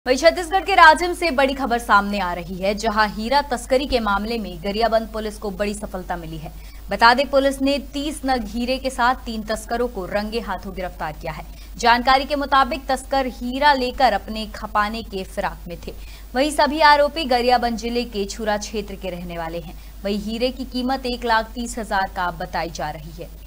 वहीं छत्तीसगढ़ के राजिम से बड़ी खबर सामने आ रही है, जहां हीरा तस्करी के मामले में गरियाबंद पुलिस को बड़ी सफलता मिली है। बता दें, पुलिस ने 30 नग हीरे के साथ 3 तस्करों को रंगे हाथों गिरफ्तार किया है। जानकारी के मुताबिक तस्कर हीरा लेकर अपने खपाने के फिराक में थे। वहीं सभी आरोपी गरियाबंद जिले के छुरा क्षेत्र के रहने वाले हैं। वहीं हीरे की कीमत 1,30,000 का बताई जा रही है।